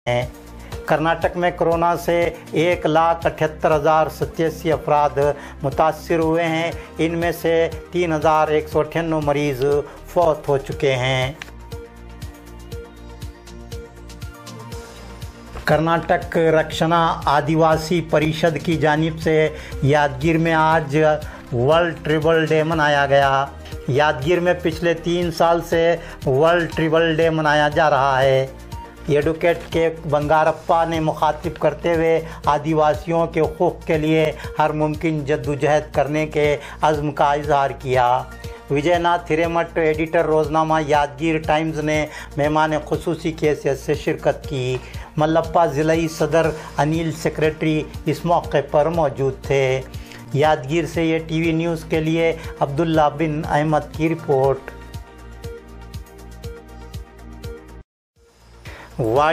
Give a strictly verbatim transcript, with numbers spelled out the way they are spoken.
कर्नाटक में कोरोना से एक लाख अठहत्तर हज़ार सतासी अफराद मुतासर हुए हैं। इनमें से तीन हज़ार एक सौ अट्ठानवे मरीज़ फौत हो चुके हैं। कर्नाटक रक्षणा आदिवासी परिषद की जानिब से यादगीर में आज वर्ल्ड ट्रिबल डे मनाया गया। यादगीर में पिछले तीन साल से वर्ल्ड ट्रिबल डे मनाया जा रहा है। एडवोकेट के बंगारप्पा ने मुखातिब करते हुए आदिवासियों के हुकूक़ के लिए हर मुमकिन जद्दोजहद करने के अज़्म का इजहार किया। विजयनाथ हिरेमठ, एडिटर रोज़नामा यादगीर टाइम्स ने मेहमान खुसूसी की हैसियत से शिरकत की। मल्लप्पा ज़िलाई सदर अनिल सेक्रेटरी इस मौके पर मौजूद थे। यादगीर से ये टीवी न्यूज़ के लिए अब्दुल्ला बिन अहमद की रिपोर्ट।